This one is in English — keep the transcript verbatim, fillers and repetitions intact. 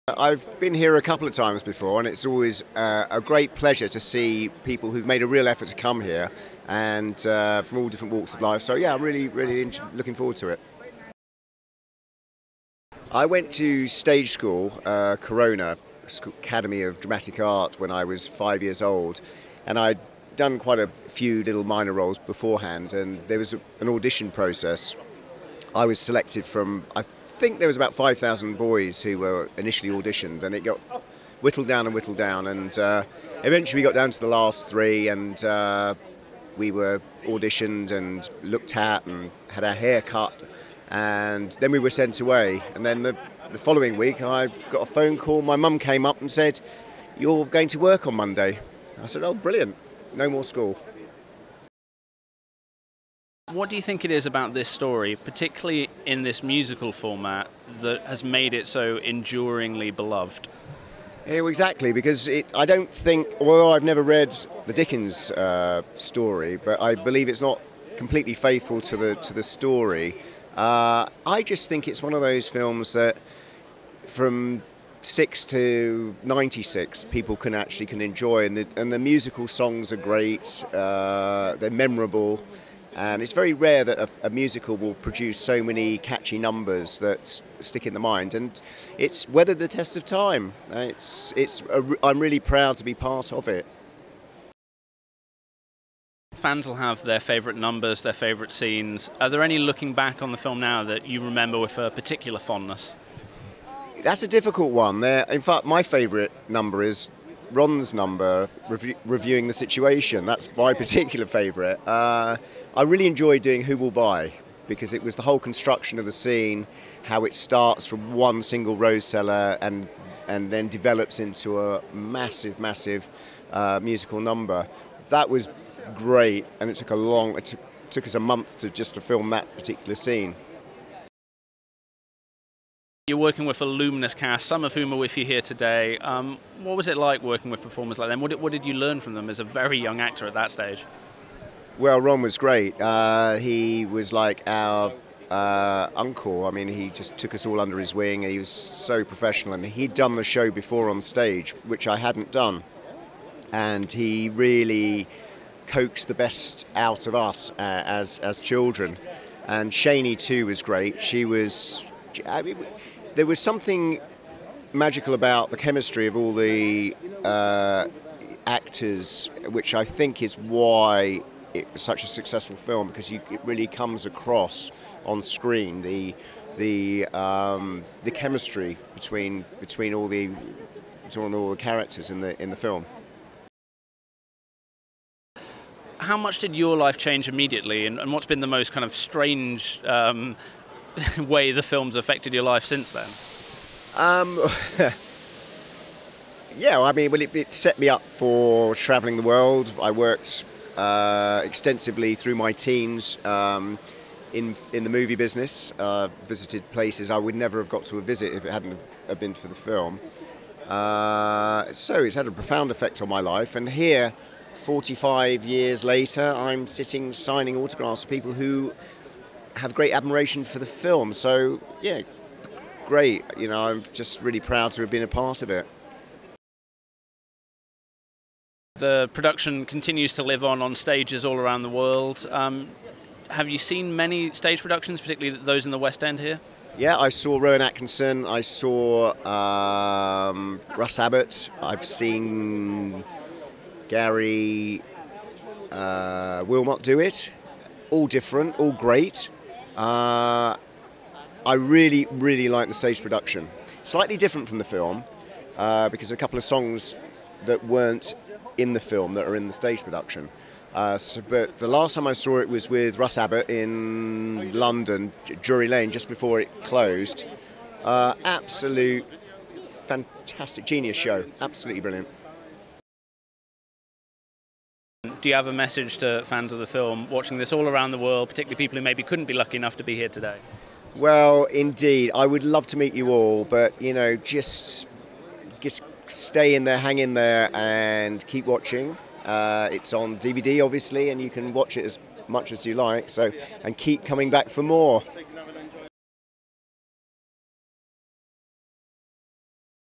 I've been here a couple of times before, and it's always uh, a great pleasure to see people who've made a real effort to come here, and uh, from all different walks of life. So yeah, I'm really, really in- looking forward to it. I went to stage school, uh, Corona Academy of Dramatic Art, when I was five years old, and I'd done quite a few little minor roles beforehand, and there was a, an audition process. I was selected from, I I think there was about five thousand boys who were initially auditioned, and it got whittled down and whittled down, and uh, eventually we got down to the last three, and uh, we were auditioned and looked at and had our hair cut, and then we were sent away. And then the, the following week I got a phone call. My mum came up and said, "You're going to work on Monday." I said, "Oh, brilliant, no more school." What do you think it is about this story, particularly in this musical format, that has made it so enduringly beloved? Yeah, well, exactly, because it, I don't think, although I've never read the Dickens uh, story, but I believe it's not completely faithful to the to the story. Uh, I just think it's one of those films that, from six to ninety-six, people can actually can enjoy, and the, and the musical songs are great. Uh, they're memorable. And it's very rare that a, a musical will produce so many catchy numbers that s- stick in the mind, and it's weathered the test of time. It's, it's a, I'm really proud to be part of it. Fans will have their favourite numbers, their favourite scenes. Are there any looking back on the film now that you remember with a particular fondness? That's a difficult one. There, in fact, my favourite number is Ron's number, rev- reviewing the situation. That's my particular favourite. Uh, I really enjoyed doing Who Will Buy, because it was the whole construction of the scene, how it starts from one single rose cellar and and then develops into a massive, massive uh, musical number. That was great, and it took a long, it took, took us a month to just to film that particular scene. You're working with a luminous cast, some of whom are with you here today. Um, what was it like working with performers like them? What did, what did you learn from them as a very young actor at that stage? Well, Ron was great. Uh, he was like our uh, uncle. I mean, he just took us all under his wing. He was so professional, and he'd done the show before on stage, which I hadn't done. And he really coaxed the best out of us uh, as as children. And Shani too was great. She was. I mean, there was something magical about the chemistry of all the uh, actors, which I think is why it was such a successful film, because you, it really comes across on screen, the the um, the chemistry between between all the between all the characters in the in the film. How much did your life change immediately, and, and what's been the most kind of strange um, way the film's affected your life since then? Um, yeah, I mean, well, it, it set me up for travelling the world. I worked uh, extensively through my teens um, in in the movie business. Uh, visited places I would never have got to a visit if it hadn't have been for the film. Uh, so it's had a profound effect on my life. And here, forty-five years later, I'm sitting signing autographs for people who have great admiration for the film. So yeah, great. You know, I'm just really proud to have been a part of it. The production continues to live on on stages all around the world. Um, have you seen many stage productions, particularly those in the West End here? Yeah, I saw Rowan Atkinson. I saw um, Russ Abbott. I've seen Gary uh, Wilmot do it. All different, all great. Uh, I really, really like the stage production. Slightly different from the film, uh, because a couple of songs that weren't in the film that are in the stage production. Uh, so, but the last time I saw it was with Russ Abbott in London, Drury Lane, just before it closed. Uh, absolute fantastic, genius show. Absolutely brilliant. Do you have a message to fans of the film watching this all around the world, particularly people who maybe couldn't be lucky enough to be here today? Well, indeed. I would love to meet you all, but, you know, just, just stay in there, hang in there, and keep watching. Uh, it's on D V D, obviously, and you can watch it as much as you like. So, and keep coming back for more.